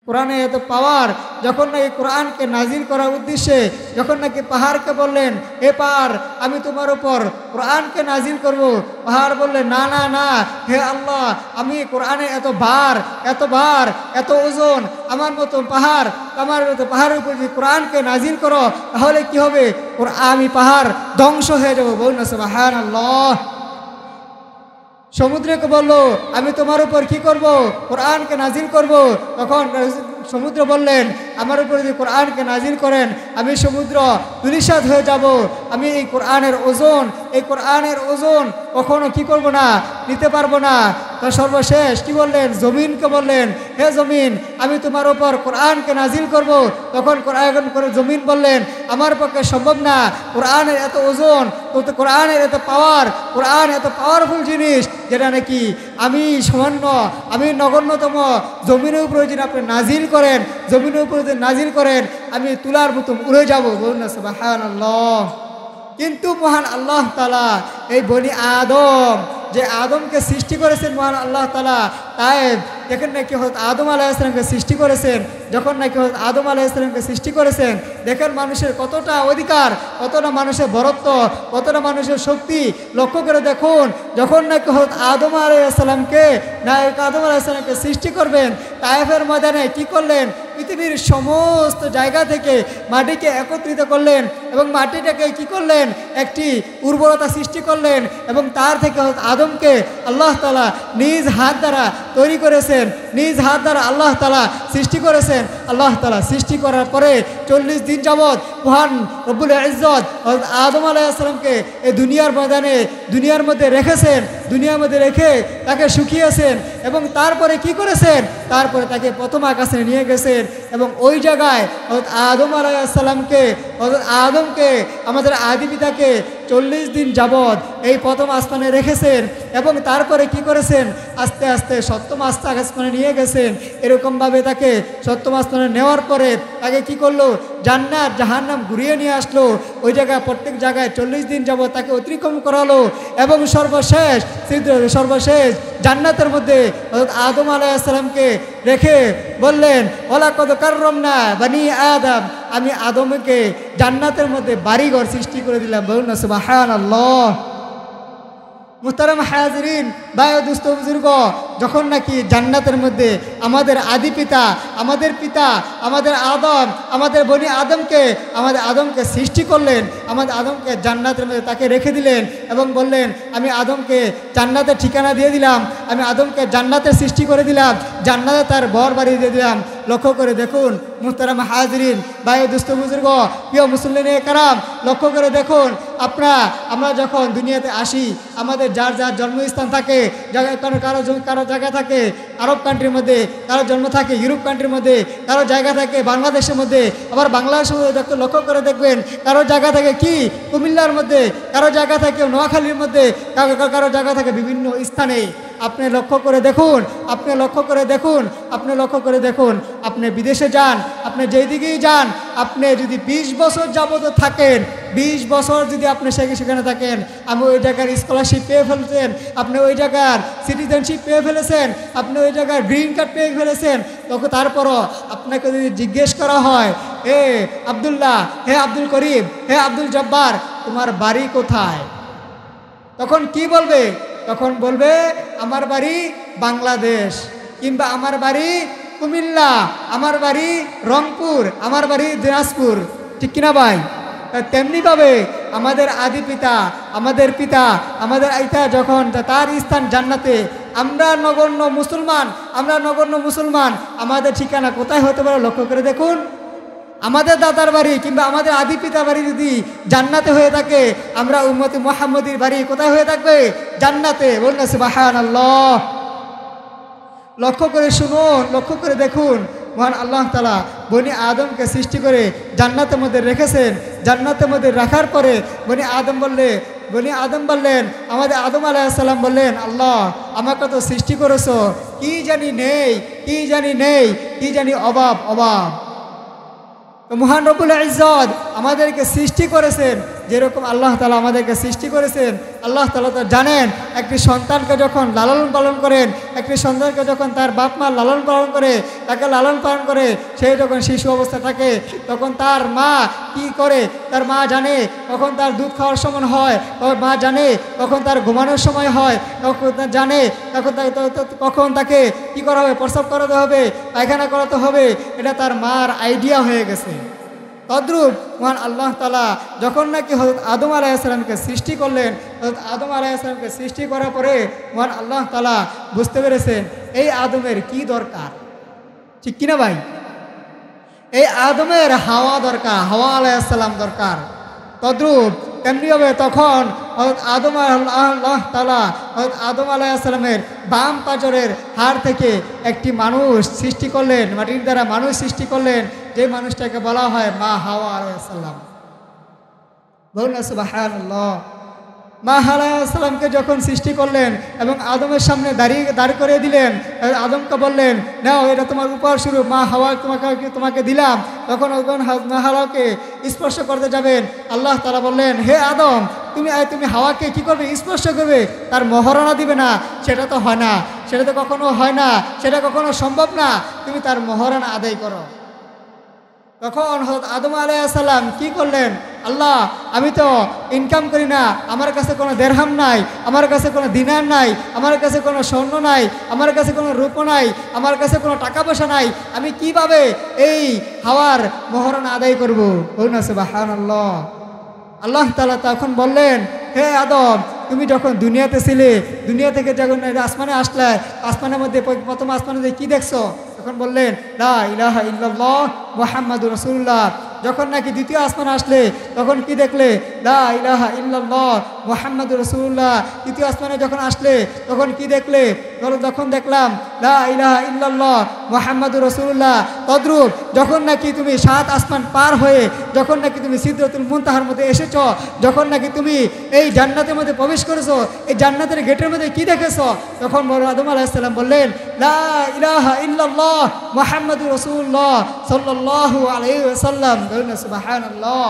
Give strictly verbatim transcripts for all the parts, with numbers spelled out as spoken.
কোরআনে এত পাওয়ার, যখন নাকি কোরআনকে নাজিল করার উদ্দেশ্যে যখন নাকি পাহাড়কে বললেন, এ পাহাড় আমি তোমার উপর কোরআনকে নাজিল করব, পাহাড় বললেন, না না না হে আল্লাহ, আমি কোরআনে এত ভার এত ভার এত ওজন, আমার মতো পাহাড় আমার মতো পাহাড়ের উপর যদি কোরআনকে নাজিল করো তাহলে কি হবে, আমি পাহাড় ধ্বংস হয়ে যাবো। বলুন না সুবহানাল্লাহ। সমুদ্রকে বললো, আমি তোমার উপর কি করব, কোরআনকে নাজিল করব। তখন সমুদ্র বললেন, আমার উপর যদি কোরআনকে নাজিল করেন আমি সমুদ্র ধূলিসাৎ হয়ে যাব, আমি এই কোরআনের ওজন এই কোরআনের ওজন কখনো কি করব না, নিতে পারবো না। তো সর্বশেষ কি বললেন, জমিনকে বললেন, হে জমিন আমি তোমার উপর কোরআনকে নাজিল করব। তখন কোরআন করে জমিন বললেন, আমার পক্ষে সম্ভব না, কোরআনের এত ওজন, কোরআনের এত পাওয়ার, কোরআন এত পাওয়ারফুল জিনিস যেটা নাকি আমি সামান্য আমি নগণ্যতম, জমিনের উপরে যদি আপনি নাজিল করেন জমিনের উপরে যদি নাজিল করেন আমি তুলার মতো উড়ে যাব। বলুন না সুবহানাল্লাহ। কিন্তু মহান আল্লাহ তাআলা এই বনি আদম, যে আদমকে সৃষ্টি করেছেন মহান আল্লাহ তাআলা, তাই দেখেন নাকি হযরত আদম আলাইহিস সালামকে সৃষ্টি করেছেন। যখন নাকি হযরত আদম আলাইহিস সালামকে সৃষ্টি করেছেন, দেখেন মানুষের কতটা অধিকার, কতটা মানুষের বরত্ব, কতটা মানুষের শক্তি। লক্ষ্য করে দেখুন, যখন নাকি হযরত আদম আলাইহিস সালামকে নায়ক আদম আলাইহিস সালামকে সৃষ্টি করবেন, তায়েফের ময়দানে কি করলেন, পৃথিবীর সমস্ত জায়গা থেকে মাটিকে একত্রিত করলেন এবং মাটিটাকে কি করলেন, একটি উর্বরতা সৃষ্টি করলেন এবং তার থেকে আদমকে আল্লাহ তাআলা নিজ হাত দ্বারা তৈরি করেছেন, নিজ হাত দ্বারা আল্লাহ তাআলা সৃষ্টি করেছেন। আল্লাহ তাআলা সৃষ্টি করার পরে চল্লিশ দিন যাবৎ মহান রব্বুল ইজ্জত আদম আলাইহিস সালামকে এই দুনিয়ার ময়দানে দুনিয়ার মধ্যে রেখেছেন, দুনিয়ার মধ্যে রেখে তাকে শুকিয়েছেন এবং তারপরে কি করেছেন, তারপরে তাকে প্রথম আকাশে নিয়ে গেছেন এবং ওই জায়গায় হযরত আদম আলাইহিস সালামকে হযরত আদমকে আমাদের আদি পিতাকে চল্লিশ দিন যাবৎ এই প্রথম আসমানে রেখেছেন এবং তারপরে কি করেছেন, আস্তে আস্তে সপ্তম আসমানে নিয়ে গেছেন। এরকমভাবে তাকে সপ্তম আসমানে নেওয়ার পরে তাকে কি করলো, জান্নাত জাহান্নাম ঘুরিয়ে নিয়ে আসলো। ওই জায়গায় প্রত্যেক জায়গায় চল্লিশ দিন যাবৎ তাকে অতিক্রম করালো এবং সর্বশেষ সর্বশেষ জান্নাতের মধ্যে হযরত আদম আলাইহিস সালামকে রেখে বললেন, ওয়ালাকাদ কাররামনা বানি আদম, আমি আদমকে জান্নাতের মধ্যে বাড়িঘর সৃষ্টি করে দিলাম। বলুন না সুবহানাল্লাহ। মুহতারাম হাজিরিন, ভাই ও দোস্ত বুজুর্গ, যখন নাকি জান্নাতের মধ্যে আমাদের আদি পিতা আমাদের পিতা আমাদের আদম আমাদের বনি আদমকে আমাদের আদমকে সৃষ্টি করলেন, আমাদের আদমকে জান্নাতের মধ্যে তাকে রেখে দিলেন এবং বললেন, আমি আদমকে জান্নাতের ঠিকানা দিয়ে দিলাম, আমি আদমকে জান্নাতের সৃষ্টি করে দিলাম, জান্নাতে তার বর বাড়ি দিয়ে দিলাম। লক্ষ্য করে দেখুন মুহতারাম হাজিরিন, ভাই ও দোস্ত বুজুর্গ, প্রিয় মুসল্লিনে কারাম, লক্ষ্য করে দেখুন, আপনারা আমরা যখন দুনিয়াতে আসি আমাদের যার যার জন্মস্থান থাকে, কারো কারো কারো জায়গা থাকে আরব কান্ট্রির মধ্যে, কারো জন্ম থাকে ইউরোপ কান্ট্রির মধ্যে, কারো জায়গা থাকে বাংলাদেশের মধ্যে, আবার বাংলাদেশের মধ্যে দেখতে লক্ষ্য করে দেখবেন কারো জায়গা থাকে কি কুমিল্লার মধ্যে, কারো জায়গা থাকে নোয়াখালীর মধ্যে, কারো কারো জায়গা থাকে বিভিন্ন স্থানে। আপনি লক্ষ্য করে দেখুন আপনি লক্ষ্য করে দেখুন আপনি লক্ষ্য করে দেখুন আপনি বিদেশে যান, আপনি যেই দিকেই যান, আপনি যদি বিশ বছর যাবত থাকেন, বিশ বছর যদি আপনি সেখানে থাকেন, আমি ওই জায়গার স্কলারশিপ পেয়ে ফেলছেন, আপনি ওই জায়গার সিটিজেনশিপ পেয়ে ফেলেছেন, আপনি ওই জায়গার গ্রিন কার্ড পেয়ে ফেলেছেন, তখন তারপরও আপনাকে যদি জিজ্ঞেস করা হয়, হে আব্দুল্লাহ, হে আব্দুল করিম, হে আব্দুল জব্বার, তোমার বাড়ি কোথায়? তখন কি বলবে? তখন বলবে, আমার বাড়ি বাংলাদেশ, কিংবা আমার বাড়ি কুমিল্লা, আমার বাড়ি রংপুর, আমার বাড়ি দিনাজপুর। ঠিক কিনা ভাই? তেমনিভাবে আমাদের আদি পিতা আমাদের পিতা আমাদের আইতা যখন তার স্থান জান্নাতে, আমরা নগণ্য মুসলমান আমরা নগণ্য মুসলমান আমাদের ঠিকানা কোথায় হতে পারে? লক্ষ্য করে দেখুন, আমাদের দাদার বাড়ি কিংবা আমাদের আদি পিতা বাড়ি যদি জান্নাতে হয়ে থাকে, আমরা উম্মতে মুহাম্মদীর বাড়ি কোথায় হয়ে থাকবে? জান্নাতে। বলুন না সুবহানাল্লাহ। লক্ষ্য করে শুনুন, লক্ষ্য করে দেখুন, মহান আল্লাহ তাআলা বনি আদমকে সৃষ্টি করে জান্নাতের মধ্যে রেখেছেন। জান্নাতের মধ্যে রাখার পরে বনি আদম বললে বনি আদম বললেন, আমাদের আদম আলাইহিস সালাম বললেন, আল্লাহ আমাকে তো সৃষ্টি করেছো, কি জানি নেই কি জানি নেই কি জানি অভাব অভাব। মহান রব্বুল ইজ্জত আমাদেরকে সৃষ্টি করেছেন, যেরকম আল্লাহ তাআলা আমাদেরকে সৃষ্টি করেছেন, আল্লাহ তাআলা তো জানেন একটি সন্তানকে যখন লালন পালন করেন, একটি সন্তানকে যখন তার বাপ মা লালন পালন করে, তাকে লালন পালন করে, সে যখন শিশু অবস্থা থাকে তখন তার মা কি করে, তার মা জানে কখন তার দুধ খাওয়ার সময় হয়, তখন মা জানে কখন তার ঘুমানোর সময় হয়, তখন জানে তখন কখন তাকে কি করা হবে, প্রস্রাব করাতে হবে, পায়খানা করাতে হবে, এটা তার মার আইডিয়া হয়ে গেছে। তদ্রূপ মহান আল্লাহ তাআলা যখন নাকি হযরত আদম আলাইহিস সালামকে সৃষ্টি করলেন, হযরত আদম আলাইহিস সালামকে সৃষ্টি করার পরে মহান আল্লাহ তাআলা বুঝতে পেরেছেন এই আদমের কি দরকার, ঠিক কিনা ভাই? এই আদমের হাওয়া দরকার, হাওয়া আলাইহিস সালাম দরকার। তদ্রূপ তেমনিভাবে তখন হযরত আদম আল্লাহ তাআলা হযরত আদম আলাইহিস সালামের বাম পাঁজরের হাড় থেকে একটি মানুষ সৃষ্টি করলেন, মাটির দ্বারা মানুষ সৃষ্টি করলেন, যে মানুষটাকে বলা হয় মা হাওয়া আলাইহিস সালাম। বলুন না সুবহানাল্লাহ। মা হাওয়া আলাইহিস সালামকে যখন সৃষ্টি করলেন এবং আদমের সামনে দাঁড়িয়ে দাঁড় করিয়ে দিলেন, আদমকে বললেন নাও এটা তোমার উপহার স্বরূপ, মা হাওয়া তোমাকে তোমাকে দিলাম। তখন মা হাওয়াকে স্পর্শ করতে যাবেন, আল্লাহ তাআলা বললেন হে আদম তুমি তুমি হাওয়াকে কি করবে, স্পর্শ করবে, তার মহারণা দিবে না, সেটা তো হয় না, সেটা তো কখনো হয় না, সেটা কখনো সম্ভব না, তুমি তার মহারণা আদায় করো। তখন হযরত আদম আলাইহিস সালাম কি করলেন, আল্লাহ আমি তো ইনকাম করি না, আমার কাছে কোনো দেরহাম নাই, আমার কাছে কোনো দিনার নাই, আমার কাছে কোনো স্বর্ণ নাই, আমার কাছে কোনো রূপ নাই, আমার কাছে কোনো টাকা পয়সা নাই, আমি কিভাবে এই হাওয়ার মহারণা আদায় করব? বলুন না সুবহানাল্লাহ। আল্লাহ তাআলা তখন বললেন হে আদম তুমি যখন দুনিয়াতে ছিলে, দুনিয়া থেকে যখন আসমানে আসলে, আসমানের মধ্যে প্রথম আসমানে যে কী দেখছো? তখন বললেন লা ইলাহা ইল্লাল্লাহ মুহাম্মাদুর রাসূলুল্লাহ। যখন নাকি দ্বিতীয় আসমান আসলে তখন কি দেখলে? লা ইলাহা ইল্লাল্লাহ মুহাম্মাদুর রাসূলুল্লাহ। তৃতীয় আসমানে যখন আসলে তখন কি দেখলে? যখন দেখলাম লা ইলাহা ইল্লাল্লাহ মুহাম্মাদুর রাসূলুল্লাহ। তদ্রূপ যখন নাকি তুমি সাত আসমান পার হয়ে যখন নাকি তুমি সিদরাতুল মুনতাহার মধ্যে এসেছো, যখন নাকি তুমি এই জান্নাতের মধ্যে প্রবেশ করেছো, এই জান্নাতের গেটের মধ্যে কি দেখেছো? তখন আদম আলাইহিস সালাম বললেন লা ইলাহা ইল্লাল্লাহ মুহাম্মাদুর রাসূলুল্লাহ সাল্লাল্লাহু আলাইহি ওয়াসাল্লাম। সুবহানাল্লাহ।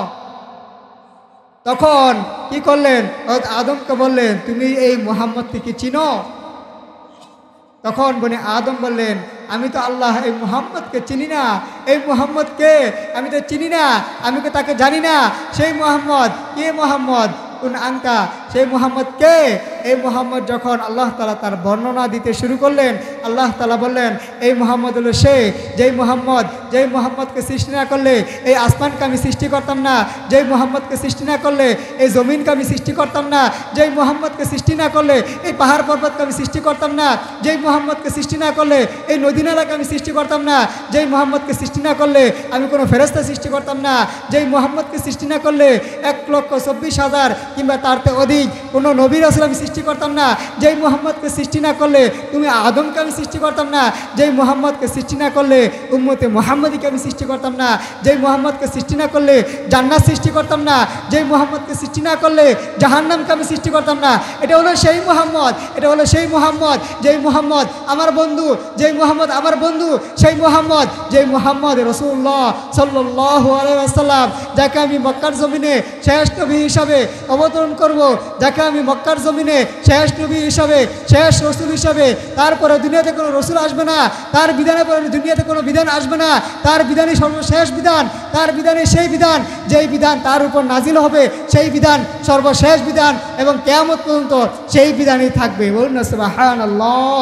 তখন কি করলেন? আদমকে বললেন তুমি এই মুহাম্মদকে কি চিনো? তখন বনে আদম বললেন আমি তো আল্লাহ এই মুহাম্মদকে চিনি না, এই মুহাম্মদকে আমি তো চিনি না, আমি তো তাকে জানি না। সেই মুহাম্মদ কে? মুহাম্মদ কোন আঙ্কা? সেই মুহাম্মদ কে? এই মুহাম্মদ যখন আল্লাহ তাআলা তার বর্ণনা দিতে শুরু করলেন, আল্লাহ তাআলা বললেন এই মুহাম্মদ হলো সে, যেই মুহাম্মদ যেই মুহাম্মদকে সৃষ্টি না করলে এই আসমানকে আমি সৃষ্টি করতাম না, যেই মুহাম্মদকে সৃষ্টি না করলে এই জমিনকে আমি সৃষ্টি করতাম না, যেই মুহাম্মদকে সৃষ্টি না করলে এই পাহাড় পর্বতকে আমি সৃষ্টি করতাম না, যেই মুহাম্মদকে সৃষ্টি না করলে এই নদী নালাকে আমি সৃষ্টি করতাম না, যেই মুহাম্মদকে সৃষ্টি না করলে আমি কোনো ফেরেশতা সৃষ্টি করতাম না, যেই মুহাম্মদকে সৃষ্টি না করলে এক লক্ষ চব্বিশ হাজার কিংবা তার থেকে অধিক কোনো নবী রাসূল আমি সৃষ্টি করতাম না, যেই মুহাম্মদকে সৃষ্টি না করলে তুমি আদমকে আমি সৃষ্টি করতাম না, যেই মুহাম্মদকে সৃষ্টি না করলে উম্মতে মুহাম্মদীকে আমি সৃষ্টি করতাম না, যেই মুহাম্মদকে সৃষ্টি না করলে জান্নাত সৃষ্টি করতাম না, যেই মুহাম্মদকে সৃষ্টি না করলে জাহান্নামকে আমি সৃষ্টি করতাম না। এটা হলো সেই মুহাম্মদ, এটা হলো সেই মুহাম্মদ, যেই মুহাম্মদ আমার বন্ধু, যেই মুহাম্মদ আমার বন্ধু, সেই মুহাম্মদ যেই মুহাম্মদ রাসূলুল্লাহ সাল্লাল্লাহু আলাইহি ওয়াসাল্লাম, যাকে আমি মক্কার জমিনে শেষ নবী হিসাবে অবতরণ করব, যাকে আমি মক্কার জমিনে শেষ নবী হিসাবে শেষ রসুল হিসাবে, তারপরে দুনিয়াতে কোনো রসুল আসবে না, তার বিধানের পরে দুনিয়াতে কোনো বিধান আসবে না, তার বিধানই সর্বশেষ বিধান, তার বিধানই সেই বিধান যেই বিধান তার উপর নাজিল হবে, সেই বিধান সর্বশেষ বিধান এবং কিয়ামত পর্যন্ত সেই বিধানই থাকবে। বলুন না সুবহানাল্লাহ।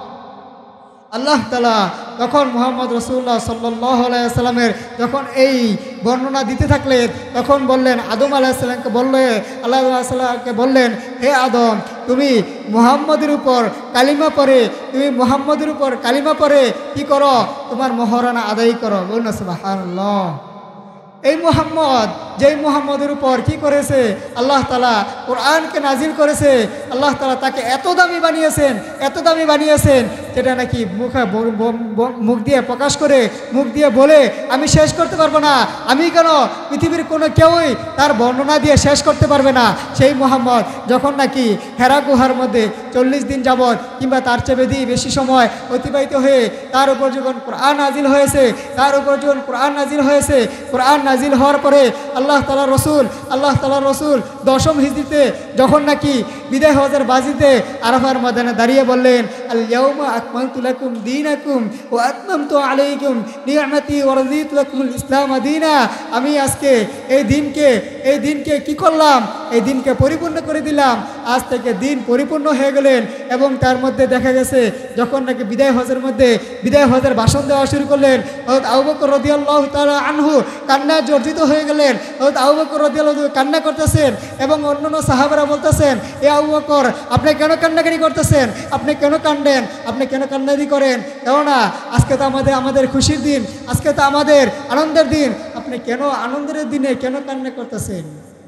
আল্লাহ তাআলা তখন মুহাম্মদ রাসূলুল্লাহ সাল্লাল্লাহু আলাইহি ওয়াসাল্লামের যখন এই বর্ণনা দিতে থাকলেন তখন বললেন আদম আলাইহিস সালামকে বললে আল্লাহ সাল্লামকে বললেন হে আদম তুমি মুহাম্মদের উপর কালিমা পড়ে তুমি মুহাম্মদের উপর কালিমা পড়ে কি করো? তোমার মহারণা আদায় করো। বলুন সুবহানাল্লাহ। এই মুহাম্মদ যেই মুহাম্মদের উপর কি করেছে? আল্লাহ তাআলা কোরআনকে নাজিল করেছে। আল্লাহ তাআলা তাকে এত দামি বানিয়েছেন, এত দামি বানিয়েছেন যেটা নাকি মুখে মুখ দিয়ে প্রকাশ করে মুখ দিয়ে বলে আমি শেষ করতে পারবো না। আমি কেন, পৃথিবীর কোনো কেউই তার বর্ণনা দিয়ে শেষ করতে পারবে না। সেই মুহাম্মদ যখন নাকি হেরা গুহার মধ্যে চল্লিশ দিন যাবৎ কিংবা তার চেয়ে বেশি বেশি সময় অতিবাহিত হয়ে তার উপর যখন কোরআন নাজিল হয়েছে, তার উপর যখন কোরআন নাজিল হয়েছে, কোরআন নাজিল হওয়ার পরে আল্লাহ তাআলা রসুল আল্লাহ তাআলা রসুল দশম হিজরিতে যখন নাকি বিদায় হজের বাজিতে আরাফার ময়দানে দাঁড়িয়ে বললেন, আল ইয়াউমা আকমালতু লাকুম দীনাকুম ওয়া আতমামতু আলাইকুম নি'মাতি ওয়া রাদিতু লাকুমুল ইসলাম দীনা। আমি আজকে এই দিনকে এই দিনকে কি করলাম, এই দিনকে পরিপূর্ণ করে দিলাম। আজ থেকে দিন পরিপূর্ণ হয়ে গেলেন। এবং তার মধ্যে দেখা গেছে যখন নাকি বিদায় হজের মধ্যে বিদায় হজের ভাষণ দেওয়া শুরু করলেন, হযরত আবু বকর রাদিয়াল্লাহু তাআলা আনহু কান্না জর্জিত হয়ে গেলেন। হযরত আবু বকর রাদিয়াল্লাহু কান্না করতেছেন এবং অন্যান্য সাহাবারা বলতেছেন, এ আবু বকর আপনি কেন কান্নাকারি করতেছেন, আপনি কেন কান্দেন, আপনি কেন কান্নাকারি করেন, কেননা আজকে তো আমাদের আমাদের খুশির দিন, আজকে তো আমাদের আনন্দের দিন, আপনি কেন আনন্দের দিনে কেন কান্না করতেছেন?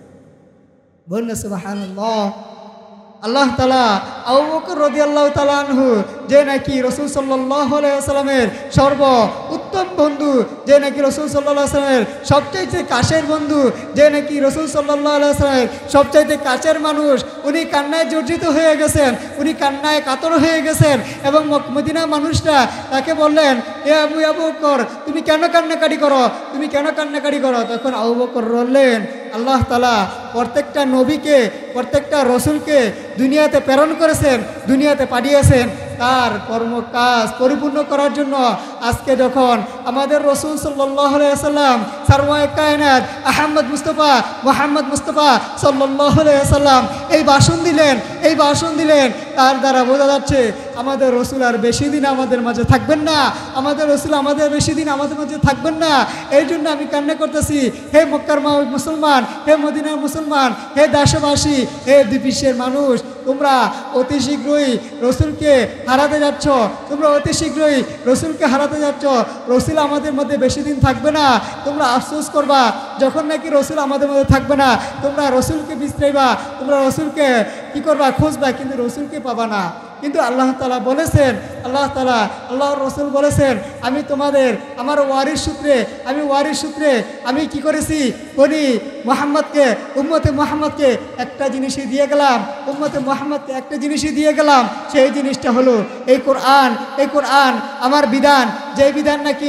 বলুন সুবহানাল্লাহ। আল্লাহ তাআলা আবু বকর রাদিয়াল্লাহু তাআলা আনহু যে নাকি রাসূল সাল্লাল্লাহু আলাইহি ওয়াসাল্লামের সর্ব উত্তম বন্ধু, যে নাকি রাসূল সাল্লাল্লাহু আলাইহি ওয়াসাল্লামের সবচাইতে কাছের বন্ধু, যে নাকি রাসূল সাল্লাল্লাহু আলাইহি ওয়াসাল্লামের সবচাইতে কাছের মানুষ, উনি কান্নায় জর্জিত হয়ে গেছেন, উনি কান্নায় কাতর হয়ে গেছেন। এবং মদিনার মানুষরা তাকে বললেন, এ আবু আবু বকর তুমি কেন কান্নাকাটি করো, তুমি কেন কান্নাকাটি করো? তখন আবু বকর বললেন, আল্লাহ তাআলা প্রত্যেকটা নবীকে প্রত্যেকটা রসুলকে দুনিয়াতে প্রেরণ করেছেন, দুনিয়াতে পাঠিয়েছেন তার কর্ম কাজ পরিপূর্ণ করার জন্য। আজকে যখন আমাদের রসুল সাল্লাল্লাহু আলাইহি ওয়াসাল্লাম সারওয়ায়ে কায়নাত আহমদ মুস্তাফা মুহাম্মদ মুস্তাফা সাল্লাল্লাহু আলাইহি ওয়াসাল্লাম এই ভাষণ দিলেন, এই ভাষণ দিলেন, তার দ্বারা বোঝা যাচ্ছে আমাদের রসুল আর বেশি দিন আমাদের মাঝে থাকবেন না, আমাদের রসুল আমাদের বেশি দিন আমাদের মাঝে থাকবেন না। এই জন্য আমি কান্না করতেছি, হে মক্কার মুসলমান, হে মদিনার মুসলমান, হে দেশবাসী, হে দুই বিশ্বের মানুষ, তোমরা অতি শীঘ্রই রসুলকে হারাতে যাচ্ছ, তোমরা অতি শীঘ্রই রসুলকে হারাতে যাচ্ছ। রসুল আমাদের মধ্যে বেশি দিন থাকবে না, তোমরা আফসোস করবা যখন নাকি রসুল আমাদের মধ্যে থাকবে না। তোমরা রসুলকে বিশ্রাইবা, তোমরা রসুলকে কী করবা, খুঁজবা, কিন্তু রসুলকে পাবা না। কিন্তু আল্লাহ তাআলা বলেছেন, আল্লাহ তাআলা আল্লাহর রসুল বলেছেন, আমি তোমাদের আমার ওয়ারিস সূত্রে আমি ওয়ারিস সূত্রে আমি কি করেছি, বনি মুহাম্মদকে উম্মতে মুহাম্মদকে একটা জিনিসই দিয়ে গেলাম, উম্মতে মুহাম্মদকে একটা জিনিসই দিয়ে গেলাম। সেই জিনিসটা হলো এই কোরআন। এই কোরআন আমার বিধান, যেই বিধান নাকি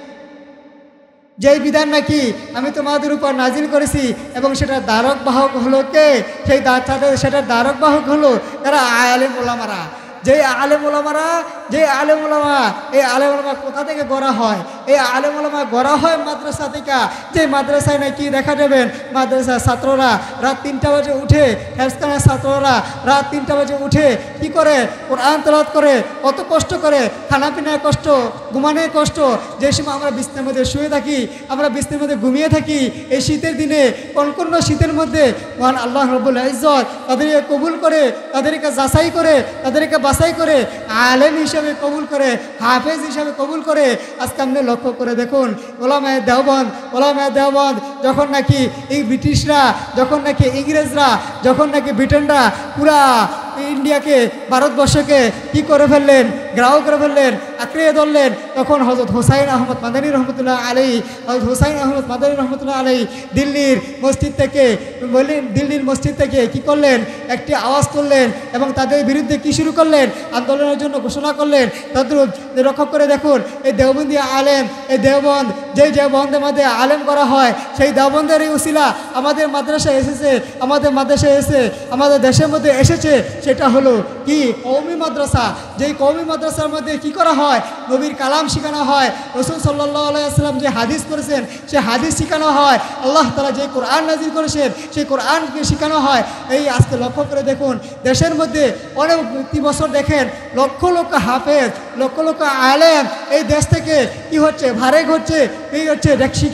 যেই বিধান নাকি আমি তোমাদের উপর নাজিল করেছি, এবং সেটার দ্বারক বাহক হলো কে? সেই সেটার দ্বারক বাহক হলো তারা আলেম ওলামারা। যে আলেম ওলামারা যে আলেম ওলামা এই আলেম ওলামা কোথা থেকে গড়া হয়? এই আলেম ওলামা গড়া হয় মাদ্রাসা থেকে। যে মাদ্রাসায় নাকি দেখা যাবেন মাদ্রাসার ছাত্ররা রাত তিনটা বাজে উঠে, হেফজখানার ছাত্ররা রাত তিনটা বাজে উঠে কি করে? কোরআন তেলাওয়াত করে, কত কষ্ট করে, খানা পিনার কষ্ট, ঘুমানোর কষ্ট। যে সময় আমরা বিছনার মধ্যে শুয়ে থাকি, আমরা বিছনার মধ্যে ঘুমিয়ে থাকি, এই শীতের দিনে কনকন্য শীতের মধ্যে মহান আল্লাহ রব্বুল ইজ্জত তাদেরকে কবুল করে, তাদেরকে যাচাই করে, তাদেরকে বাছাই করে আলেম হিসাবে কবুল করে, হাফেজ হিসাবে কবুল করে। আজকে আপনি লক্ষ্য করে দেখুন, ওলামায়ে দেওবন্দ ওলামায়ে দেওবন্দ যখন নাকি এই ব্রিটিশরা, যখন নাকি ইংরেজরা, যখন নাকি ব্রিটেনরা পুরা ইন্ডিয়াকে ভারতবর্ষকে কি করে ফেললেন, গ্রাহ করে ফেললেন, আঁকড়িয়ে ধরলেন, তখন হযরত হুসাইন আহমদ মাদানী রহমতুল্লাহ আলাইহি হযরত হুসাইন আহমদ মাদানী রহমতুল্লাহ আলাইহি দিল্লির মসজিদ থেকে বললেন, দিল্লির মসজিদ থেকে কি করলেন? একটি আওয়াজ করলেন এবং তাদের বিরুদ্ধে কি শুরু করলেন? আন্দোলনের জন্য ঘোষণা করলেন। তাদের রক্ষা করে দেখুন, এই দেওবন্দি আলেম, এই দেওবন্দ যেই দেওবন্দের মধ্যে আলেম করা হয়, সেই দেওবন্দেরই উসিলা আমাদের মাদ্রাসায় এসেছে, আমাদের মাদ্রাসায় এসে আমাদের দেশের মধ্যে এসেছে। সেটা হলো কি? কওমি মাদ্রাসা। যেই কওমি মাদ্রাসার মধ্যে কি করা হয়? নবীর কালাম শেখানো হয়, রাসূল সাল্লাল্লাহু আলাইহি ওয়াসাল্লাম যে হাদিস করেছেন সে হাদিস শেখানো হয়, আল্লাহ তাআলা যে কোরআন নাজিল করেছেন সেই কোরআনকে শেখানো হয়। এই আজকে লক্ষ্য করে দেখুন, দেশের মধ্যে অনেক প্রতি বছর দেখেন লক্ষ লক্ষ হাফেজ, লক্ষ লক্ষ আলেম এই দেশ থেকে কি হচ্ছে? ভারেক হচ্ছে, এই হচ্ছে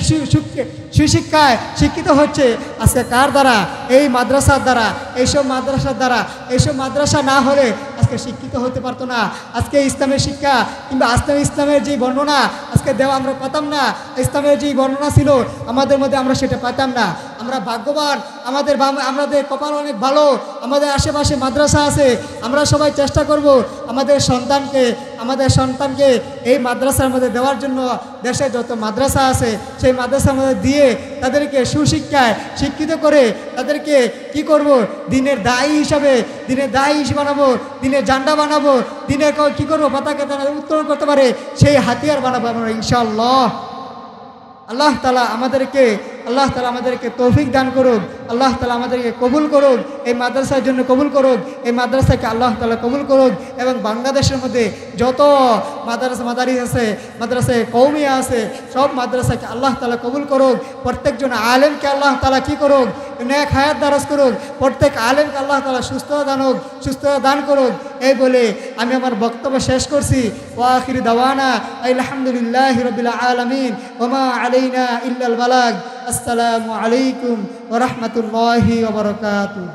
সুশিক্ষায় শিক্ষিত হচ্ছে। আজকে কার দ্বারা? এই মাদ্রাসার দ্বারা, এইসব মাদ্রাসার দ্বারা। এইসব মাদ্রাসা না হলে আজকে শিক্ষিত হতে পারতো না। আজকে ইসলামের শিক্ষা কিংবা আজকে ইসলামের যে বর্ণনা আজকে দেওয়া আমরা পাতাম না। ইসলামের যে বর্ণনা ছিল আমাদের মধ্যে আমরা সেটা পাতাম না। আমরা ভাগ্যবান, আমাদের আমাদের কপাল অনেক ভালো, আমাদের আশেপাশে মাদ্রাসা আছে। আমরা সবাই চেষ্টা করব আমাদের সন্তানকে আমাদের সন্তানকে এই মাদ্রাসার মধ্যে দেওয়ার জন্য। দেশে যত মাদ্রাসা আছে সেই মাদ্রাসার মধ্যে দিয়ে তাদেরকে সুশিক্ষায় শিক্ষিত করে তাদেরকে কি করব? দিনের দায়ী হিসাবে দিনের দায়ী হিসেবে বানাবো, দিনের জান্ডা বানাবো, দিনের কি করবো? পতাকা তারা উত্তোলন করতে পারে সেই হাতিয়ার বানাবো আমরা ইনশাআল্লাহ। আল্লাহ তাআলা আমাদেরকে আল্লাহ তাআলা আমাদেরকে তৌফিক দান করুক, আল্লাহ তাআলা আমাদেরকে কবুল করুক, এই মাদ্রাসার জন্য কবুল করুক, এই মাদ্রাসাকে আল্লাহ তাআলা কবুল করুক এবং বাংলাদেশের মধ্যে যত মাদ্রাসা মাদারিস আছে, মাদ্রাসায় কওমিয়া আছে, সব মাদ্রাসাকে আল্লাহ তাআলা কবুল করুক। প্রত্যেকজন আলেমকে আল্লাহ তাআলা কি করুক, নেক হায়াত দারাজ করুক, প্রত্যেক আলেমকে আল্লাহ তাআলা সুস্থতা দান হোক, সুস্থতা দান করুক। এই বলে আমি আমার বক্তব্য শেষ করছি। ওয়া আখিরু দাওয়ানা আলহামদুলিল্লাহি রাব্বিল আলামিন ওয়া মা আলাইনা ইল্লাল বালাগ। আসসালামু আলাইকুম ওয়া রাহমাতুল্লাহি ওয়া বারাকাতুহু।